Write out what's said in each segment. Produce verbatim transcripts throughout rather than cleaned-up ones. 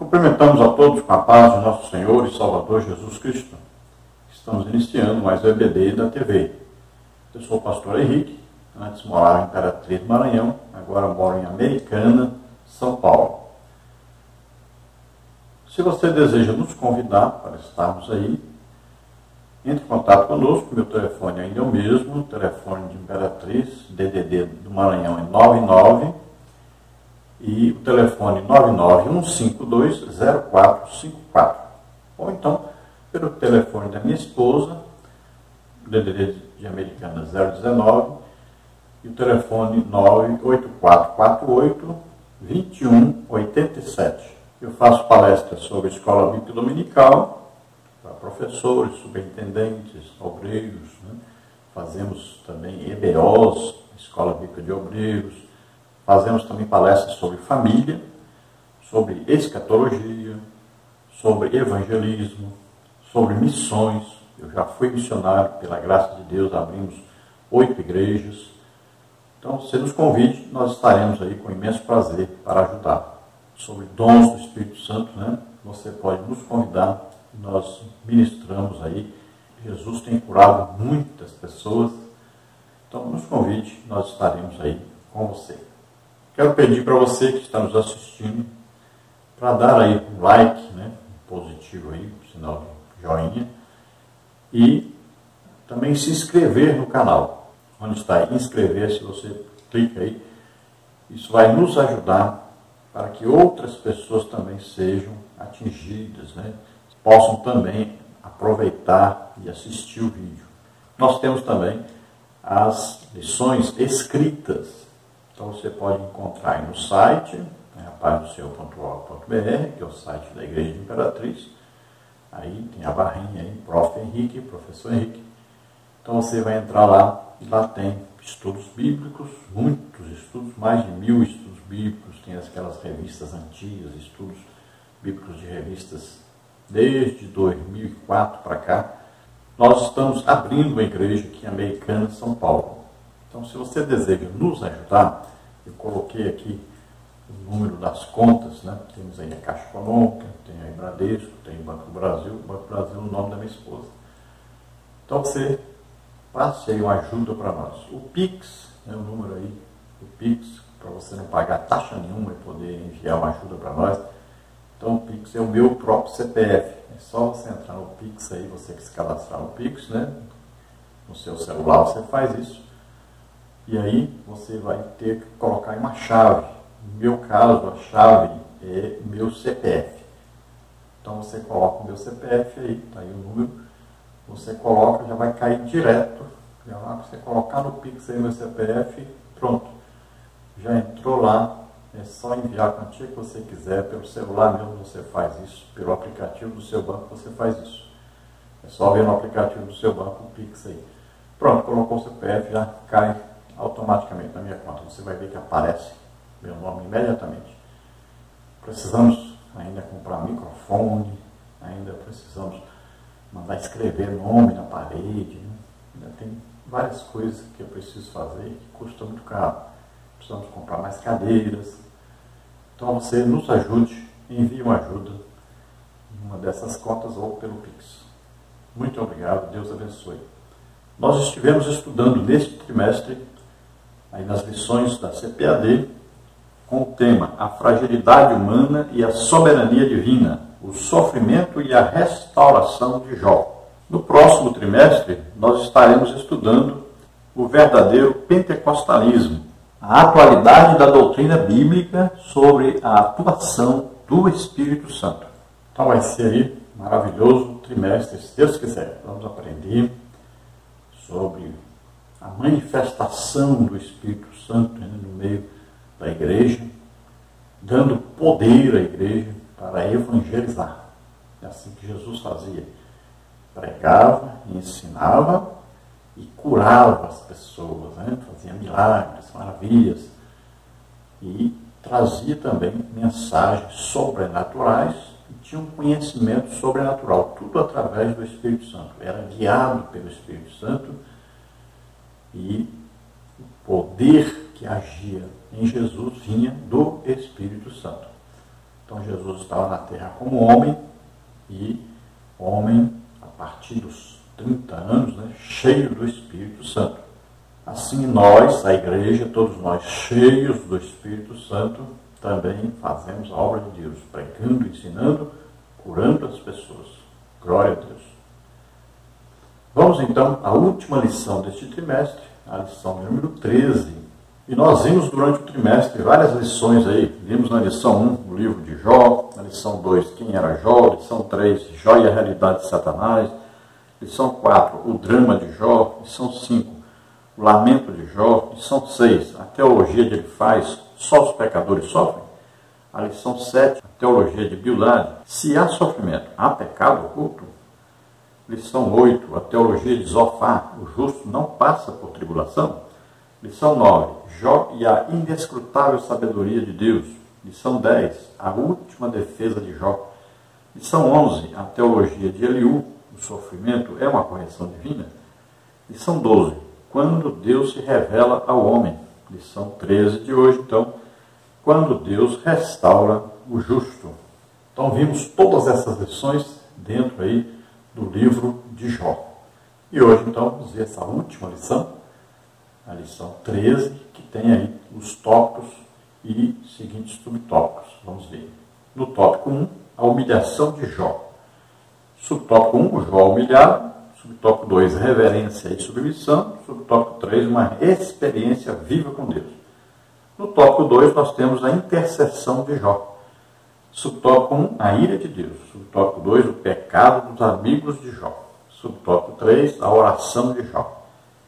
Cumprimentamos a todos com a paz de nosso Senhor e Salvador Jesus Cristo. Estamos iniciando mais o E B D da T V. Eu sou o pastor Henrique, antes morava em Imperatriz, Maranhão, agora moro em Americana, São Paulo. Se você deseja nos convidar para estarmos aí, entre em contato conosco, meu telefone ainda é o mesmo, o telefone de Imperatriz, D D D do Maranhão é nove nove e o telefone nove nove um cinco dois zero quatro cinco quatro. Ou então, pelo telefone da minha esposa, D D D de Americana zero dezenove, e o telefone nove oito quatro quatro oito dois um oito sete. Eu faço palestras sobre escola bíblica dominical, para professores, superintendentes, obreiros, né? Fazemos também E B Os, Escola Bíblica de Obreiros. Fazemos também palestras sobre família, sobre escatologia, sobre evangelismo, sobre missões. Eu já fui missionário, pela graça de Deus, abrimos oito igrejas. Então, se nos convide, nós estaremos aí com imenso prazer para ajudar. Sobre dons do Espírito Santo, né? Você pode nos convidar, nós ministramos aí. Jesus tem curado muitas pessoas. Então, nos convide, nós estaremos aí com você. Quero pedir para você que está nos assistindo, para dar aí um like, né, positivo aí, um sinal de joinha, e também se inscrever no canal. Onde está inscrever-se, você clica aí. Isso vai nos ajudar para que outras pessoas também sejam atingidas, né, possam também aproveitar e assistir o vídeo. Nós temos também as lições escritas. Então você pode encontrar aí no site, né, a paz do senhor ponto org ponto br, que é o site da Igreja de Imperatriz. Aí tem a barrinha aí, Prof Henrique, Professor Henrique. Então você vai entrar lá e lá tem estudos bíblicos, muitos estudos, mais de mil estudos bíblicos. Tem aquelas revistas antigas, estudos bíblicos de revistas desde dois mil e quatro para cá. Nós estamos abrindo uma igreja aqui em Americana, São Paulo. Então, se você deseja nos ajudar, eu coloquei aqui o número das contas, né? Temos aí a Caixa Econômica, tem aí Bradesco, tem o Banco do Brasil, o Banco do Brasil é o nome da minha esposa. Então, você passe aí uma ajuda para nós. O Pix, né, o número aí, o Pix, para você não pagar taxa nenhuma e poder enviar uma ajuda para nós. Então, o Pix é o meu próprio C P F. É só você entrar no Pix aí, você que se cadastrar no Pix, né? No seu celular você faz isso. E aí você vai ter que colocar em uma chave. No meu caso, a chave é meu C P F. Então você coloca o meu C P F aí, está aí o número. Você coloca, já vai cair direto. Já vai você colocar no Pix aí meu C P F, pronto. Já entrou lá, é só enviar a quantia que você quiser. Pelo celular mesmo você faz isso. Pelo aplicativo do seu banco você faz isso. É só ver no aplicativo do seu banco o Pix aí. Pronto, colocou o C P F, já cai automaticamente na minha conta. Você vai ver que aparece meu nome imediatamente. Precisamos ainda comprar microfone, ainda precisamos mandar escrever nome na parede, né? Ainda tem várias coisas que eu preciso fazer que custam muito caro. Precisamos comprar mais cadeiras. Então você nos ajude, envie uma ajuda em uma dessas contas ou pelo Pix. Muito obrigado, Deus abençoe. Nós estivemos estudando neste trimestre aí nas lições da C P A D, com o tema A Fragilidade Humana e a Soberania Divina, o Sofrimento e a Restauração de Jó. No próximo trimestre, nós estaremos estudando o verdadeiro pentecostalismo, a atualidade da doutrina bíblica sobre a atuação do Espírito Santo. Então vai ser aí maravilhoso trimestre, se Deus quiser. Vamos aprender sobre a manifestação do Espírito Santo, né, no meio da igreja, dando poder à igreja para evangelizar. É assim que Jesus fazia. Pregava, ensinava e curava as pessoas, né, fazia milagres, maravilhas. E trazia também mensagens sobrenaturais e tinha um conhecimento sobrenatural, tudo através do Espírito Santo. Era guiado pelo Espírito Santo. E o poder que agia em Jesus vinha do Espírito Santo. Então Jesus estava na terra como homem, e homem a partir dos trinta anos, né, cheio do Espírito Santo. Assim nós, a igreja, todos nós cheios do Espírito Santo, também fazemos a obra de Deus, pregando, ensinando, curando as pessoas. Glória a Deus. Vamos então à última lição deste trimestre, a lição número treze. E nós vimos durante o trimestre várias lições aí. Vimos na lição um o livro de Jó, na lição dois quem era Jó, lição três Jó e a realidade de Satanás, lição quatro o drama de Jó, lição cinco o lamento de Jó, lição seis a teologia de Elifaz, só os pecadores sofrem. A lição sete a teologia de Bildade, se há sofrimento, há pecado oculto. Lição oito a teologia de Zofar, o justo não passa por tribulação. Lição nove Jó e a inescrutável sabedoria de Deus. Lição dez a última defesa de Jó. Lição onze a teologia de Eliú, o sofrimento é uma correção divina. Lição doze quando Deus se revela ao homem. Lição treze de hoje, então, quando Deus restaura o justo. Então vimos todas essas lições dentro aí do livro de Jó. E hoje, então, vamos ver essa última lição, a lição treze, que tem aí os tópicos e seguintes subtópicos. Vamos ver. No tópico um, a humilhação de Jó. Subtópico um, o Jó humilhado. Subtópico dois, reverência e submissão. Subtópico três, uma experiência viva com Deus. No tópico dois, nós temos a intercessão de Jó. Subtópico um, a ira de Deus. Subtópico dois, o pecado dos amigos de Jó. Subtópico três, a oração de Jó.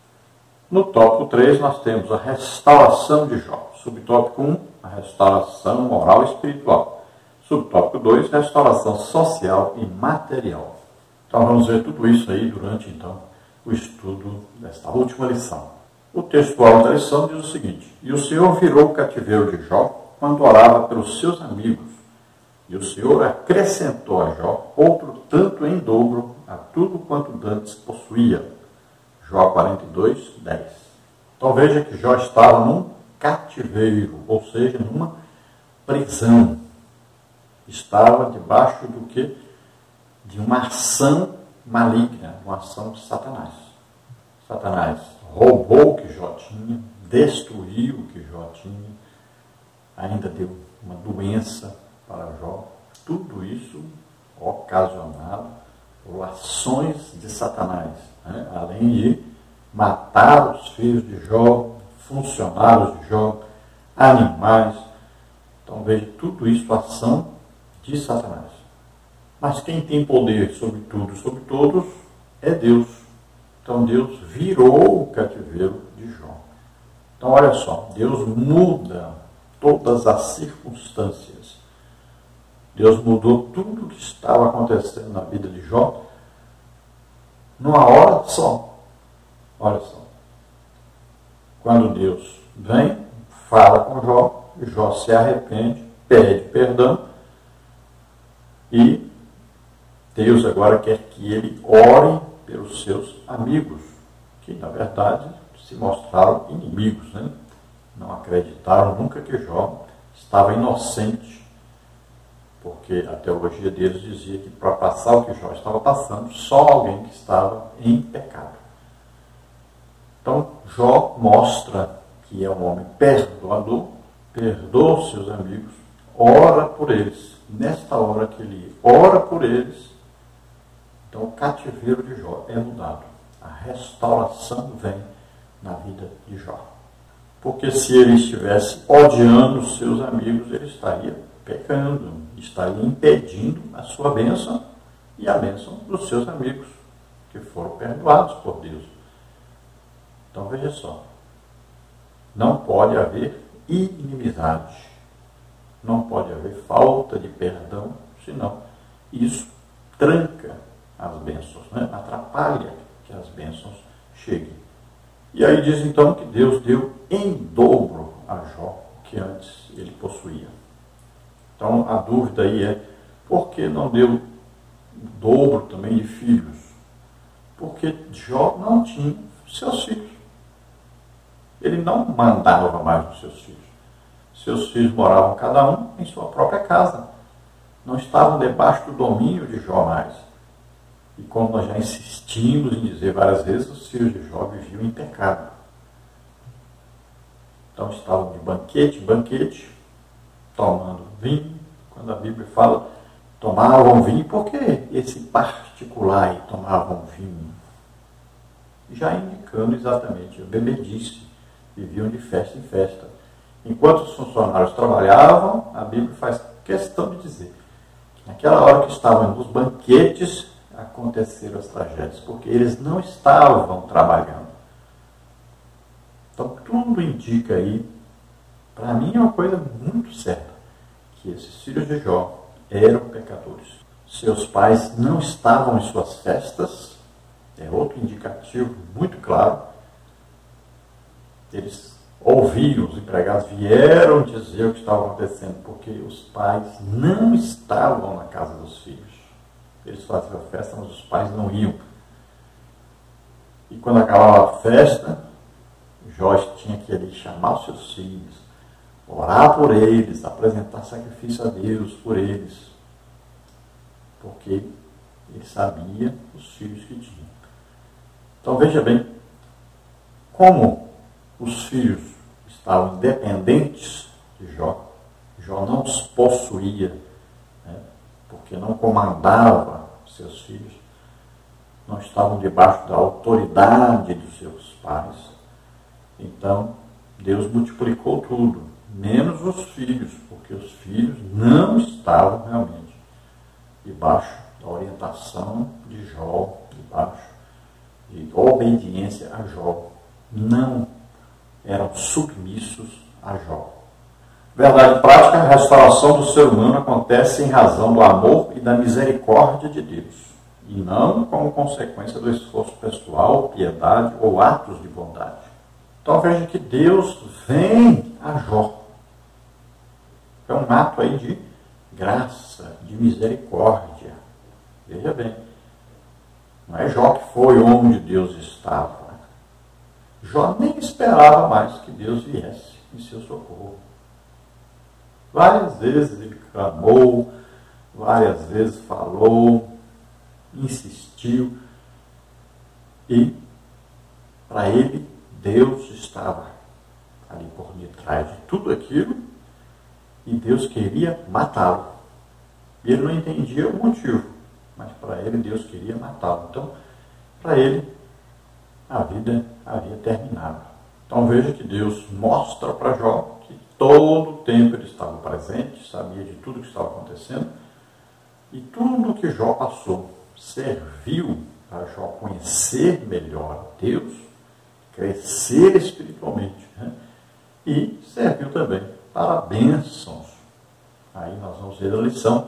No tópico três, nós temos a restauração de Jó. Subtópico um, a restauração moral e espiritual. Subtópico dois, restauração social e material. Então vamos ver tudo isso aí durante então o estudo desta última lição. O textual da lição diz o seguinte: e o Senhor virou o cativeiro de Jó quando orava pelos seus amigos, e o Senhor acrescentou a Jó outro tanto em dobro a tudo quanto dantes possuía. Jó quarenta e dois, dez. Então veja que Jó estava num cativeiro, ou seja, numa prisão. Estava debaixo do que? De uma ação maligna, uma ação de Satanás. Satanás roubou o que Jó tinha, destruiu o que Jó tinha, ainda deu uma doença para Jó. Tudo isso ocasionado por ações de Satanás, né? Além de matar os filhos de Jó, funcionários de Jó, animais. Então veja, tudo isso ação de Satanás. Mas quem tem poder sobre tudo e sobre todos é Deus. Então Deus virou o cativeiro de Jó. Então olha só, Deus muda todas as circunstâncias. Deus mudou tudo o que estava acontecendo na vida de Jó numa hora só. Olha só. Quando Deus vem, fala com Jó, Jó se arrepende, pede perdão, e Deus agora quer que ele ore pelos seus amigos, que na verdade se mostraram inimigos, né? Não acreditaram nunca que Jó estava inocente, porque a teologia deles dizia que para passar o que Jó estava passando, só alguém que estava em pecado. Então Jó mostra que é um homem perdoador, perdoa os seus amigos, ora por eles. Nesta hora que ele ora por eles, então o cativeiro de Jó é mudado. A restauração vem na vida de Jó. Porque se ele estivesse odiando os seus amigos, ele estaria pecando, estaria impedindo a sua bênção e a bênção dos seus amigos, que foram perdoados por Deus. Então veja só, não pode haver inimizade, não pode haver falta de perdão, senão isso tranca as bênçãos, né? Atrapalha que as bênçãos cheguem. E aí diz então que Deus deu em dobro a Jó que antes ele possuía. Então a dúvida aí é, por que não deu o dobro também de filhos? Porque Jó não tinha seus filhos. Ele não mandava mais nos seus filhos. Seus filhos moravam cada um em sua própria casa. não estavam debaixo do domínio de Jó mais. E como nós já insistimos em dizer várias vezes, os filhos de Jó viviam em pecado. Então estavam de banquete em banquete, tomando vinho. Quando a Bíblia fala, tomavam vinho, por que esse particular aí tomavam vinho? Já indicando exatamente a bebedice, viviam de festa em festa. Enquanto os funcionários trabalhavam, a Bíblia faz questão de dizer que naquela hora que estavam nos banquetes, aconteceram as tragédias, porque eles não estavam trabalhando. Então tudo indica aí, para mim é uma coisa muito certa, que esses filhos de Jó eram pecadores. Seus pais não estavam em suas festas, é outro indicativo muito claro. Eles ouviram, os empregados vieram dizer o que estava acontecendo, porque os pais não estavam na casa dos filhos. Eles faziam a festa, mas os pais não iam. E quando acabava a festa, Jó tinha que ali chamar os seus filhos, orar por eles, apresentar sacrifício a Deus por eles, porque ele sabia os filhos que tinha. Então veja bem, como os filhos estavam independentes de Jó, Jó não os possuía, né, porque não comandava seus filhos, não estavam debaixo da autoridade dos seus pais. Então Deus multiplicou tudo, menos os filhos, porque os filhos não estavam realmente debaixo da orientação de Jó, debaixo de obediência a Jó. Não eram submissos a Jó. Verdade prática, a restauração do ser humano acontece em razão do amor e da misericórdia de Deus, e não como consequência do esforço pessoal, piedade ou atos de bondade. Então veja que Deus vem a Jó. É um ato aí de graça, de misericórdia. Veja bem, não é Jó que foi onde Deus estava. Jó nem esperava mais que Deus viesse em seu socorro. Várias vezes ele clamou, várias vezes falou, insistiu, e para ele Deus estava ali por detrás de tudo aquilo, e Deus queria matá-lo. Ele não entendia o motivo, mas para ele Deus queria matá-lo. Então, para ele, a vida havia terminado. Então veja que Deus mostra para Jó que todo o tempo ele estava presente, sabia de tudo que estava acontecendo, e tudo que Jó passou serviu para Jó conhecer melhor Deus, crescer espiritualmente, né? E serviu também para bênçãos. Aí nós vamos ver a lição,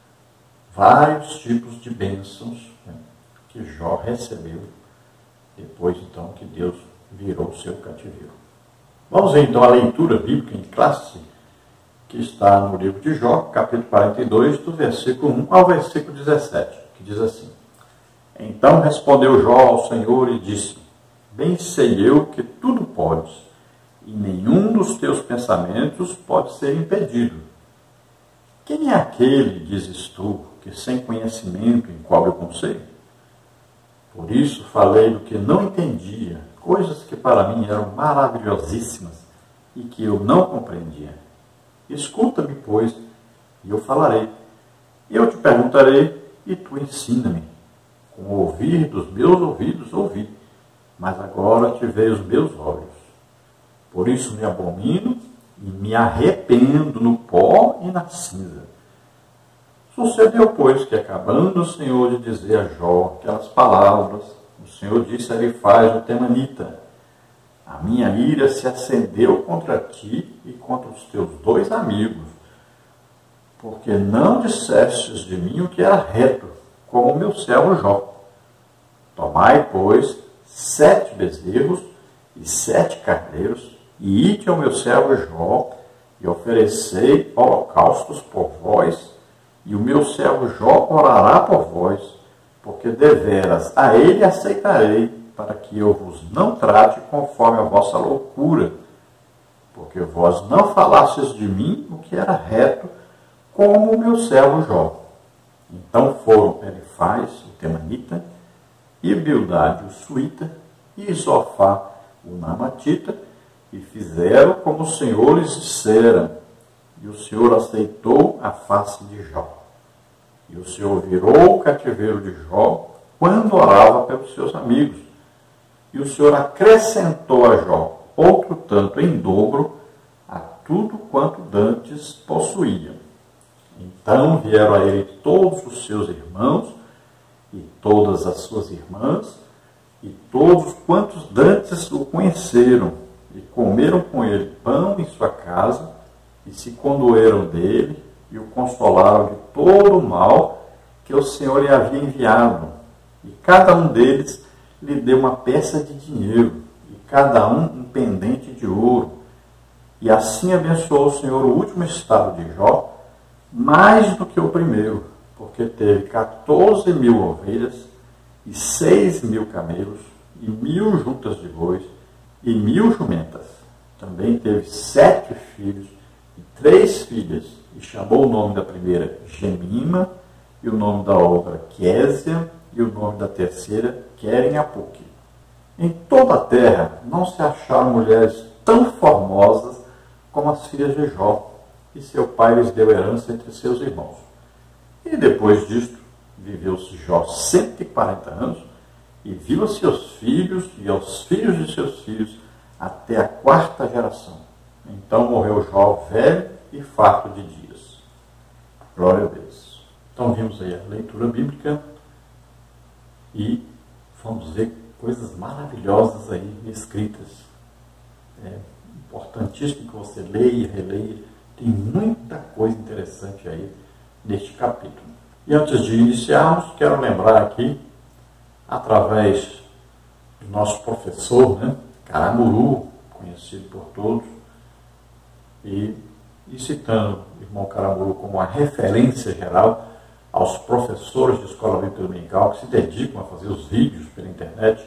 vários tipos de bênçãos, né, que Jó recebeu depois então que Deus virou o seu cativeiro. Vamos ver então a leitura bíblica em classe, que está no livro de Jó, capítulo quarenta e dois, do versículo um ao versículo dezessete, que diz assim: Então respondeu Jó ao Senhor e disse: Bem sei eu que tudo podes, e nenhum dos teus pensamentos pode ser impedido. Quem é aquele, dizes tu, que sem conhecimento encobre o conselho? Por isso falei do que não entendia, coisas que para mim eram maravilhosíssimas e que eu não compreendia. Escuta-me, pois, e eu falarei. Eu te perguntarei, e tu ensina-me. Com o ouvir dos meus ouvidos ouvi, mas agora te vejo os meus olhos. Por isso me abomino e me arrependo no pó e na cinza. Sucedeu, pois, que acabando o Senhor de dizer a Jó aquelas palavras, o Senhor disse a Elifaz o temanita: A minha ira se acendeu contra ti e contra os teus dois amigos, porque não dissestes de mim o que era reto, como o meu servo Jó. Tomai, pois, sete bezerros e sete carneiros, e ide ao meu servo Jó, e oferecei holocaustos por vós, e o meu servo Jó orará por vós, porque deveras a ele aceitarei, para que eu vos não trate conforme a vossa loucura, porque vós não falastes de mim o que era reto, como o meu servo Jó. Então foram Elifaz, o temanita, e Bildade, o suíta, e Zofá, o namatita, e fizeram como o Senhor lhes dissera. E o Senhor aceitou a face de Jó. E o Senhor virou o cativeiro de Jó quando orava pelos seus amigos. E o Senhor acrescentou a Jó outro tanto em dobro a tudo quanto dantes possuía. Então vieram a ele todos os seus irmãos e todas as suas irmãs e todos quantos dantes o conheceram e comeram com ele pão em sua casa e se condoeram dele e o consolaram de todo o mal que o Senhor lhe havia enviado. E cada um deles lhe deu uma peça de dinheiro e cada um um pendente de ouro. E assim abençoou o Senhor o último estado de Jó, mais do que o primeiro, porque teve quatorze mil ovelhas e seis mil camelos e mil juntas de bois e mil jumentas. Também teve sete filhos e três filhas, e chamou o nome da primeira Gemima, e o nome da outra Quésia, e o nome da terceira Queren-Apuque. Em toda a terra não se acharam mulheres tão formosas como as filhas de Jó, e seu pai lhes deu herança entre seus irmãos. E depois disto, viveu-se Jó cento e quarenta anos, e viu a seus filhos e aos filhos de seus filhos até a quarta geração. Então morreu Jó velho e farto de dias. Glória a Deus. Então vimos aí a leitura bíblica e vamos ver coisas maravilhosas aí escritas. É importantíssimo que você leia e releia. Tem muita coisa interessante aí neste capítulo. E antes de iniciarmos, quero lembrar aqui, através do nosso professor, né, Caramuru, conhecido por todos, e, e citando o irmão Caramuru como a referência geral aos professores de escola bíblica dominical que se dedicam a fazer os vídeos pela internet.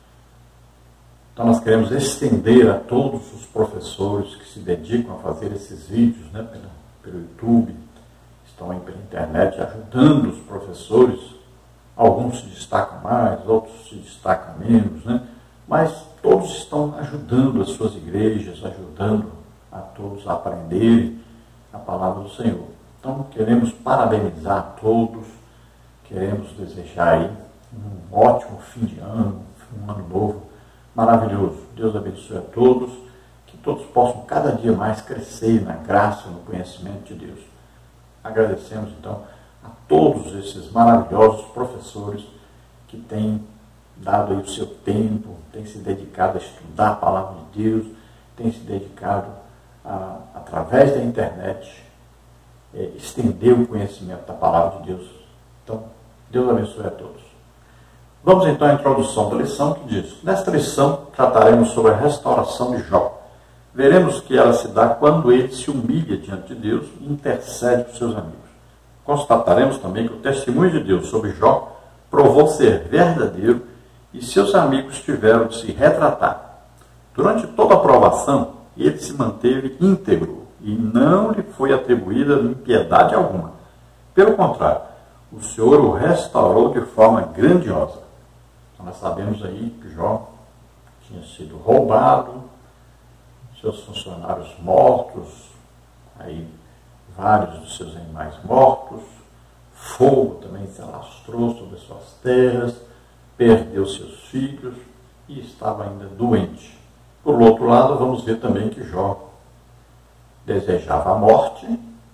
Então nós queremos estender a todos os professores que se dedicam a fazer esses vídeos, né, pelo, pelo YouTube, estão aí pela internet ajudando os professores. Alguns se destacam mais, outros se destacam menos, né? Mas todos estão ajudando as suas igrejas, ajudando a todos a aprenderem a palavra do Senhor. Então queremos parabenizar a todos, queremos desejar aí um ótimo fim de ano, um ano novo maravilhoso. Deus abençoe a todos, que todos possam cada dia mais crescer na graça, no conhecimento de Deus. Agradecemos então a todos esses maravilhosos professores que têm dado aí o seu tempo, têm se dedicado a estudar a palavra de Deus, têm se dedicado a, através da internet, é, estender o conhecimento da palavra de Deus. Então, Deus abençoe a todos. Vamos então à introdução da lição, que diz: nesta lição trataremos sobre a restauração de Jó. Veremos que ela se dá quando ele se humilha diante de Deus e intercede por seus amigos. Constataremos também que o testemunho de Deus sobre Jó provou ser verdadeiro e seus amigos tiveram de se retratar. Durante toda a provação, ele se manteve íntegro e não lhe foi atribuída impiedade alguma. Pelo contrário, o Senhor o restaurou de forma grandiosa. Então, nós sabemos aí que Jó tinha sido roubado, seus funcionários mortos, aí vários dos seus animais mortos, fogo também se alastrou sobre suas terras, perdeu seus filhos e estava ainda doente. Por outro lado, vamos ver também que Jó desejava a morte,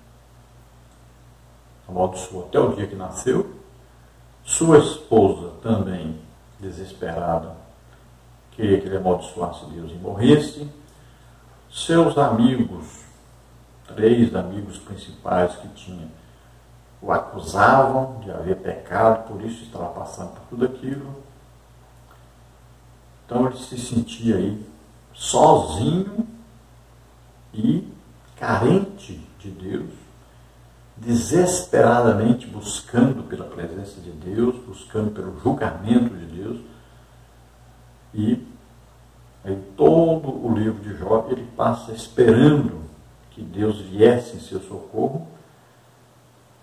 amaldiçoou até o dia que nasceu. Sua esposa também, desesperada, queria que ele amaldiçoasse Deus e morresse. Seus amigos, três amigos principais que tinha, o acusavam de haver pecado, por isso estava passando por tudo aquilo. Então ele se sentia aí sozinho e carente de Deus, desesperadamente buscando pela presença de Deus, buscando pelo julgamento de Deus. E em todo o livro de Jó, ele passa esperando que Deus viesse em seu socorro,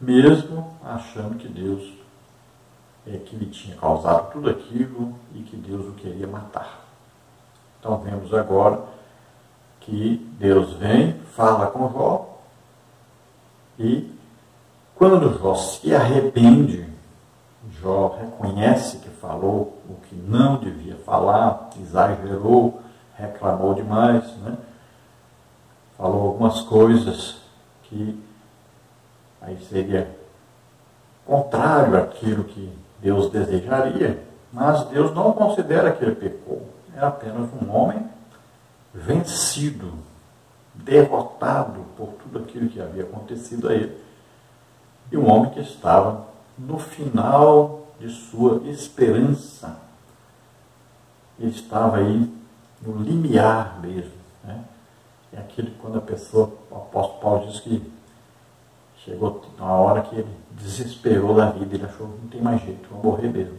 mesmo achando que Deus é que lhe tinha causado tudo aquilo e que Deus o queria matar. Então vemos agora que Deus vem, fala com Jó, e quando Jó se arrepende, Jó reconhece que falou o que não devia falar, exagerou, reclamou demais, né? Falou algumas coisas que aí seria contrário àquilo que Deus desejaria, mas Deus não considera que ele pecou. É apenas um homem vencido, derrotado por tudo aquilo que havia acontecido a ele. E um homem que estava no final de sua esperança. Ele estava aí no limiar mesmo, né? É aquilo que quando a pessoa, o apóstolo Paulo diz que chegou uma hora que ele desesperou da vida, ele achou que não tem mais jeito, vou morrer mesmo.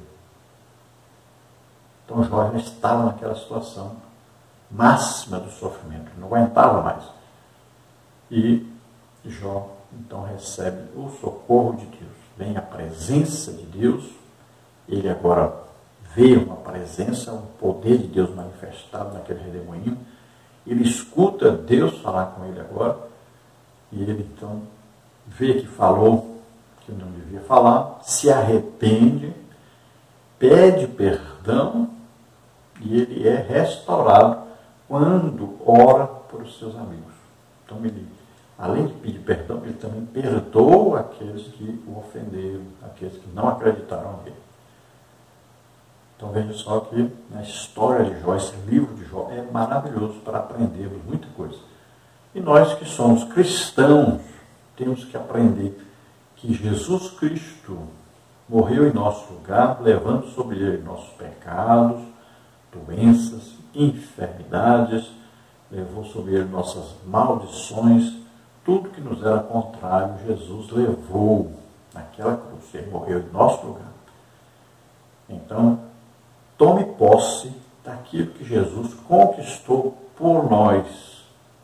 Então Jó já estava naquela situação máxima do sofrimento, não aguentava mais. E Jó então recebe o socorro de Deus, vem a presença de Deus, ele agora vê uma presença, um poder de Deus manifestado naquele redemoinho, ele escuta Deus falar com ele agora, e ele então vê que falou que não devia falar, se arrepende, pede perdão, e ele é restaurado quando ora por os seus amigos. Então ele, além de pedir perdão, ele também perdoa aqueles que o ofenderam, aqueles que não acreditaram nele. Então veja só que na história de Jó, esse livro de Jó é maravilhoso para aprendermos muita coisa. E nós que somos cristãos, temos que aprender que Jesus Cristo morreu em nosso lugar, levando sobre ele nossos pecados, doenças, enfermidades, levou sobre ele nossas maldições, tudo que nos era contrário, Jesus levou naquela cruz, ele morreu em nosso lugar. Então, tome posse daquilo que Jesus conquistou por nós.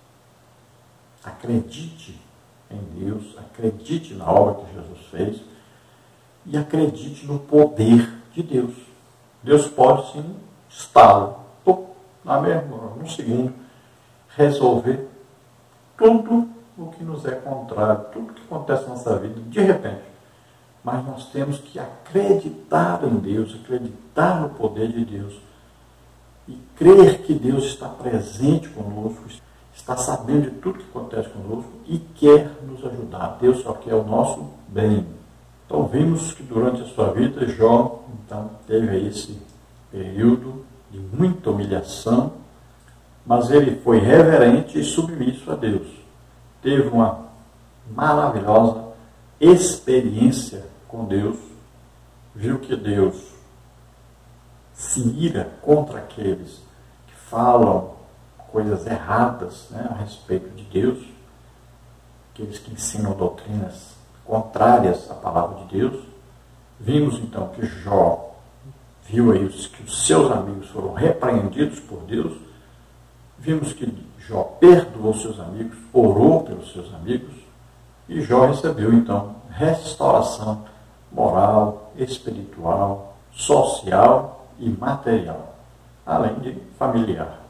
Acredite em Deus, acredite na obra que Jesus fez e acredite no poder de Deus. Deus pode sim, estalo, na mesma, num segundo, resolver tudo o que nos é contrário, tudo que acontece na nossa vida, de repente. Mas nós temos que acreditar em Deus, acreditar no poder de Deus e crer que Deus está presente conosco, está sabendo de tudo que acontece conosco e quer nos ajudar. Deus só quer o nosso bem. Então vimos que durante a sua vida, Jó então, teve esse período de muita humilhação, mas ele foi reverente e submisso a Deus. Teve uma maravilhosa experiência com Deus, viu que Deus se ira contra aqueles que falam coisas erradas, né, a respeito de Deus, aqueles que ensinam doutrinas contrárias à palavra de Deus. Vimos então que Jó viu aí que os seus amigos foram repreendidos por Deus. Vimos que Jó perdoou seus amigos, orou pelos seus amigos, e Jó recebeu então restauração moral, espiritual, social e material, além de familiar.